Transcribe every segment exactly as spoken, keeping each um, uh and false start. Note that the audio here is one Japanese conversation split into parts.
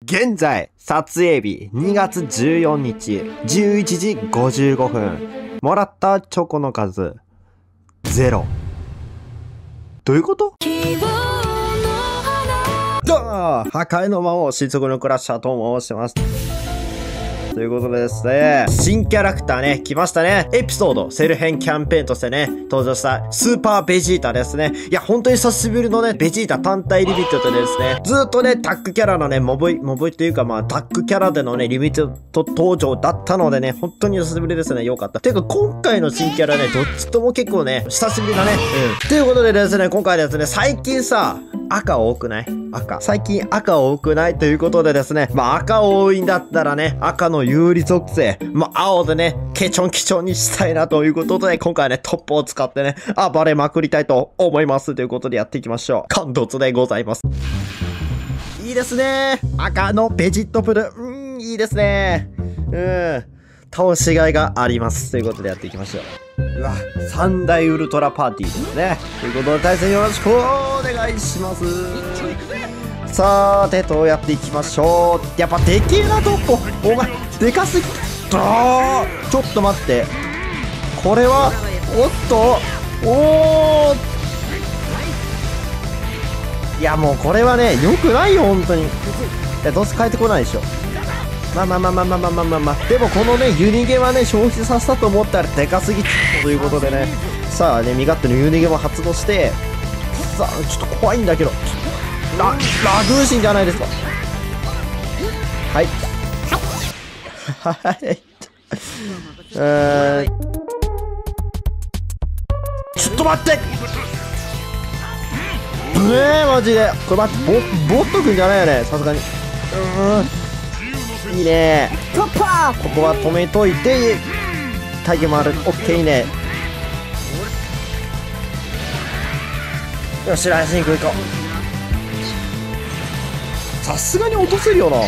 現在、撮影日にがつじゅうよっかじゅういちじごじゅうごふん。もらったチョコの数、ゼロ。どういうこと？どうも破壊の魔王、新速のクラッシャーと申します。ということでですね、新キャラクターね、来ましたね。エピソード、セル編キャンペーンとしてね、登場したスーパーベジータですね。いや、本当に久しぶりのね、ベジータ単体リミットでですね、ずーっとね、タッグキャラのね、モブイ、モブイというかまあ、タッグキャラでのね、リミット登場だったのでね、本当に久しぶりですね。よかった。てか、今回の新キャラね、どっちとも結構ね、久しぶりだね。うん。ということでですね、今回ですね、最近さ、赤多くない？赤。最近赤多くないということでですね。まあ赤多いんだったらね、赤の有利属性。まあ青でね、ケチョンケチョンにしたいなということで、今回はね、トップを使ってね、暴れまくりたいと思います。ということでやっていきましょう。感動でございます。いいですね。赤のベジットプル。うーん、いいですね。うん。倒しがいがあります。ということでやっていきましょう。うわ、三大ウルトラパーティーですね。ということで対戦よろしくお願いします。さーてとやっていきましょう。やっぱでけえなトッポ。お前、でかすぎ。あー、ちょっと待って。これは、おっと、おー。いやもうこれはね、良くないよ、本当に。いや、どうせ帰ってこないでしょ。まあまあまあまあまあまあまあまあまあ。でもこのね、ユニゲはね、消費させたと思ったらでかすぎということでね。さあね、身勝手のユニゲも発動して、さあ、ちょっと怖いんだけど。ラ、ラグーシンじゃないですか。はい。はい。えー、ちょっと待ってぶえー、マジで。これ待って、ボ、ボットくんじゃないよね、さすがに。うーん。いいねー。ここは止めといて、体験もある。オッケー、いいね。よし、ライジング行こう。さすがに落とせるよな。こ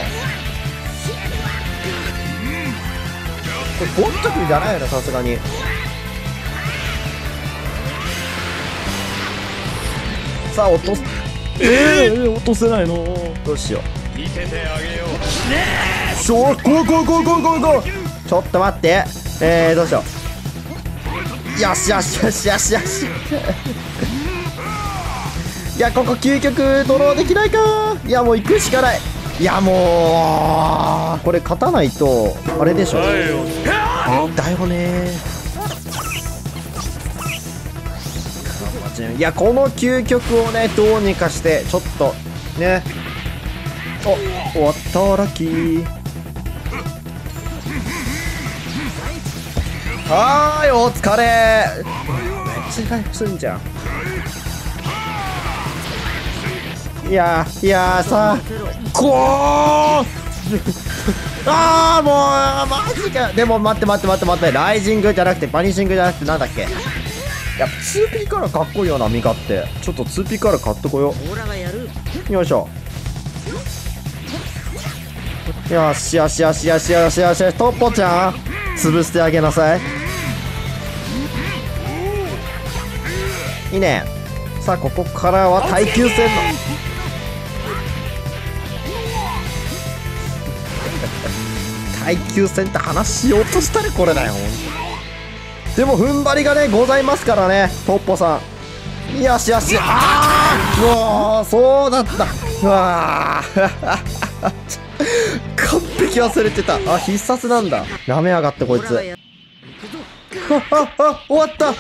れボットくんじゃないよね、さすがに。さあ落とす。ええー、落とせないの。どうしよう。見ててあげよう。ねえ。しょ、こいこいこいこいこいこい。ちょっと待って。えー、どうしよう。よしよしよしよしよし。いや、ここ究極ドローできないか。いや、もう行くしかない。いや、もうこれ勝たないとあれでしょ。だよね。いや、この究極をね、どうにかしてちょっとね。お、終わったラッキー。はーい、お疲れ。めっちゃ回復するんじゃん。いやー、いやーさー、こーあー、もうマジか。でも待って待って待って待って、ライジングじゃなくてバニシングじゃなくてなんだっけ。やっぱ ツーピー からかっこいいよな、ミカって。ちょっと ツーピー から買ってこよう。よいしょ。よしよしよしよしよしよしよし。トッポちゃん潰してあげなさい。いいね。さあここからは耐久戦の耐久戦って話しようとしたらこれだよ。でも踏ん張りがねございますからね、トッポさん。よしよし。ああ、もうそうだった。うわ完璧忘れてた。あ、必殺なんだ。なめやがってこいつ。はっはっは、終わった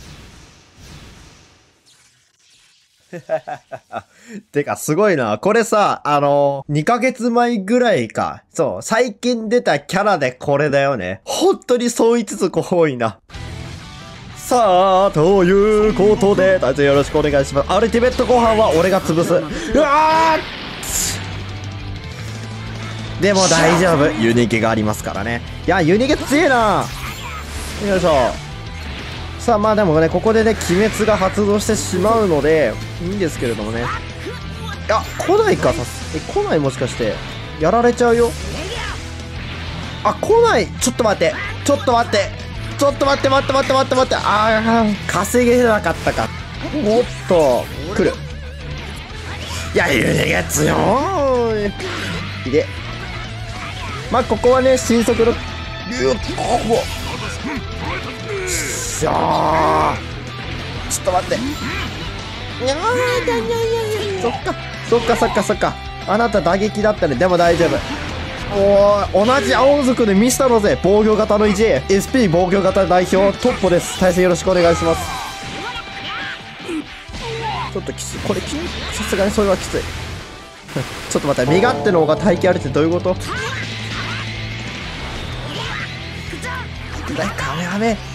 てかすごいな。これさ、あのー、にかげつまえぐらいか。そう、最近出たキャラでこれだよね。本当にそう言いつつ多いな。さあ、ということで、大勢よろしくお願いします。アルティメットご飯は俺が潰す。うわーでも大丈夫。ユニゲがありますからね。いや、ユニゲ強えな。よいしょ。さあ、まあでもね、ここでね、鬼滅が発動してしまうので、いいんですけれどもね。いや、来ないか、さす。え、来ない、もしかして。やられちゃうよ。あ、来ない。ちょっと待って。ちょっと待って。ちょっと待って待って待って待って待って。あー、稼げなかったか。おっと、来る。いや、ユニゲ強い。いいで。まあ、ここはね、迅速の、うっ、ここ。しゃー。ちょっと待って。にゃー、にゃにゃにゃ。そっか、そっか、そっか、そっか。あなた打撃だったね。でも大丈夫。おー、同じ青族で見せたろぜ。防御型のいち。エスピー 防御型代表トッポです。対戦よろしくお願いします。ちょっときつい。これきさすがにそれはきつい。ちょっと待って、身勝手の方が耐久あるってどういうこと？カメハメ。は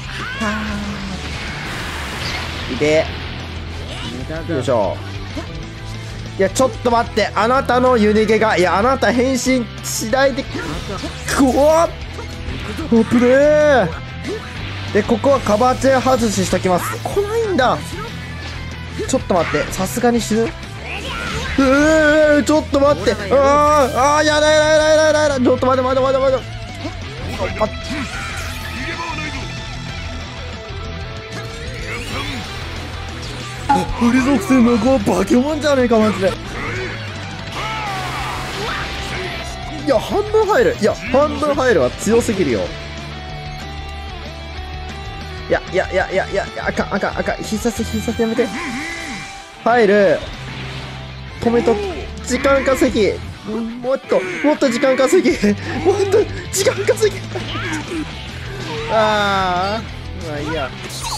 ー。いで。よいしょ。いや、ちょっと待って。あなたの湯逃げが、いや、あなた変身しないで。くわっおプレーで、ここはカバーチェ外ししときます。来ないんだ。ちょっと待って。さすがに死ぬ。えー、ちょっと待って。あー、あー、やだやだやだやだやだやだ。ちょっと待って待って待って待って。フリ属性の子はバケモンじゃねえかマジで。いや半分入る。いや半分入るは強すぎるよ。いやいやいやいやいやあかんあかんあかん。必殺必殺やめて。入る。止めと時間稼ぎ。もっともっと時間稼ぎ。もっと時間稼ぎ。ああまあいいや。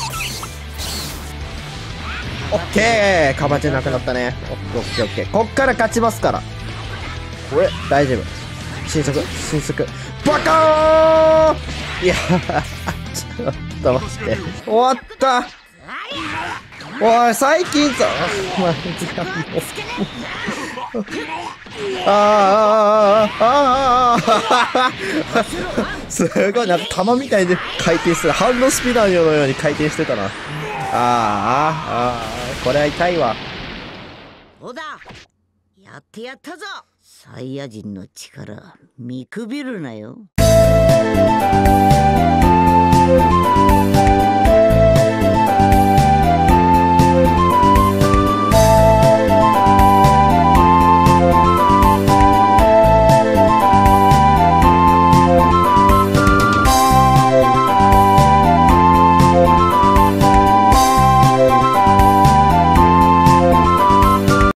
オッケーカバチェなくなったね。オッケーオッケー。こっから勝ちますから。これ大丈夫。新速新速バカーン。いやちょっと待って終わった。おい最近さまあ時間もあーあーあーあーすごいなんか玉みたいに回転する。ハンドスピナーのように回転してたな。あーあーこれは痛いわ。 どうだやってやったぞ。サイヤ人の力見くびるなよ。